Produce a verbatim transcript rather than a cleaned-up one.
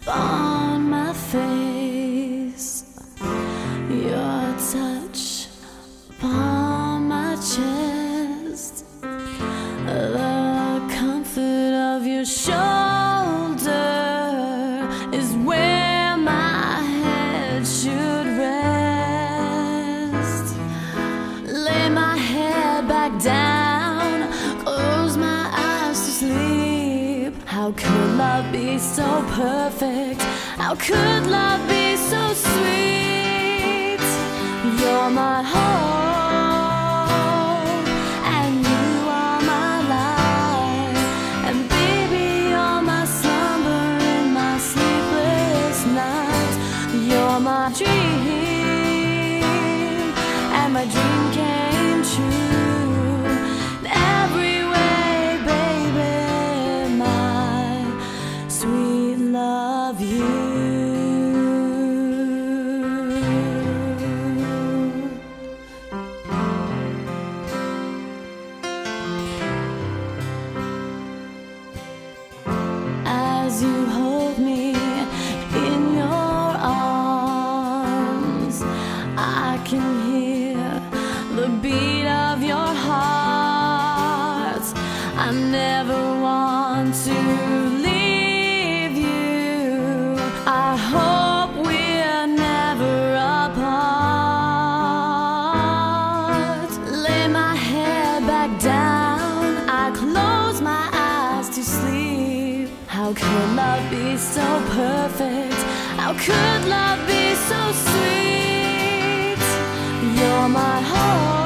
on my face, your touch upon my chest, the comfort of your shoulder is where my head should rest. Lay my head back down, close my eyes to sleep. How could love be so perfect? How could love be so sweet? You're my hope, and you are my life, and baby, you're my slumber in my sleepless nights. You're my dream, and my dream came true in every way, baby, my sweet love you. As you hold me in your arms, I can hear the beat of your heart. I never want to leave you. I hope we're never apart. Lay my head back down, I close my eyes to sleep. How could love be so perfect? How could love be so sweet? You're my hope.